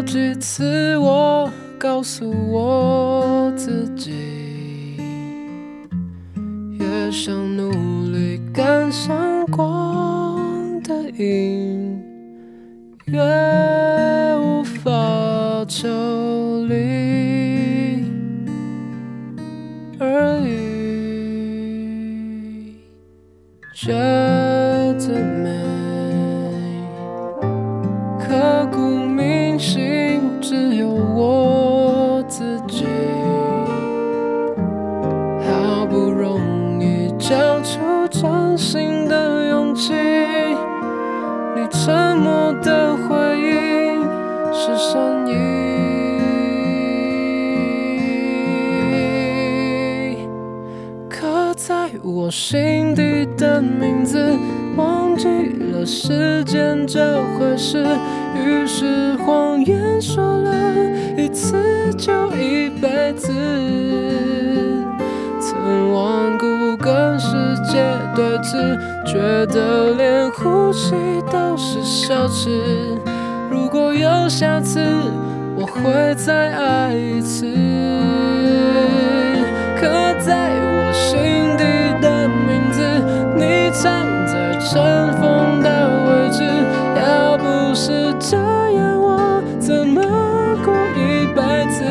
好几次我告诉我自己，越想努力赶上光的影，越无法抽离而已，觉得美，刻骨铭心，只有我自己，好不容易交出真心的勇气，你沉默的回应是善意，刻在我心底的名字，忘记了时间这回事，于是谎言说了一次就一辈子，曾顽固跟世界对峙，觉得连呼吸都是奢侈，如果有下次我会再爱一次，刻在我心底的名字，你藏在尘封的位置，要不是这样我怎么过一辈子，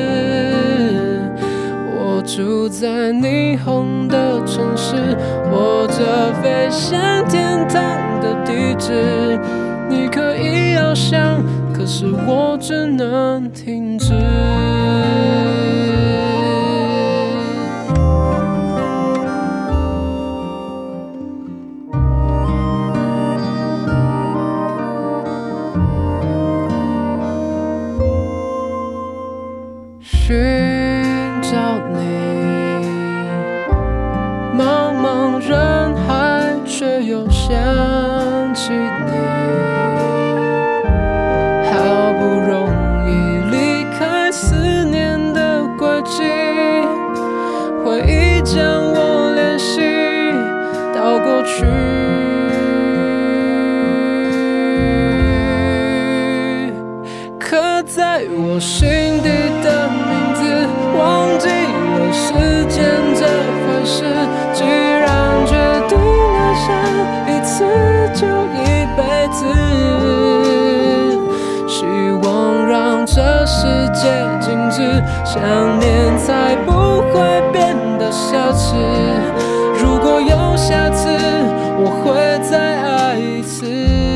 我住在霓虹的城市，握着飞向天堂的地址，你可以翱翔，可是我只能停止。寻找你，茫茫人海，却又想起你，好不容易离开思念的轨迹，回忆将我联系到过去，刻在我心底的名字，忘记了时间这回事，既然决定爱上一次就一辈子，希望让这世界静止，想念才不会变得奢侈，如果有下次我会再爱一次，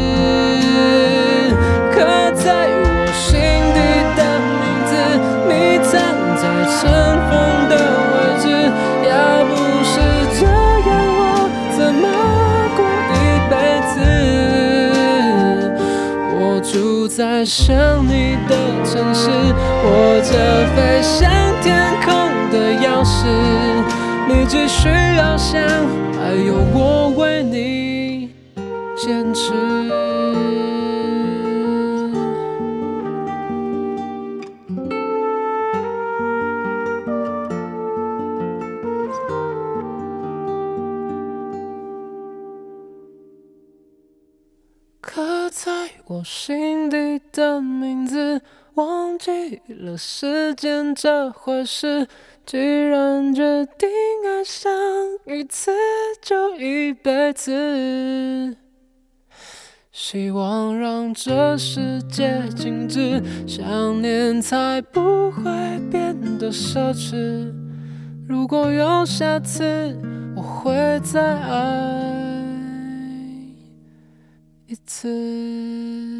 刻在我心底的名字，你藏在尘封的位置，要不是这样我怎么过一辈子，我住在想你的城市，握着飞向天空的钥匙，你继续翱翔，还有我为你坚持。刻在我心底的名字，忘记了时间这回事，既然决定爱上一次就一辈子，希望让这世界静止，想念才不会变得奢侈，如果有下次我会再爱一次。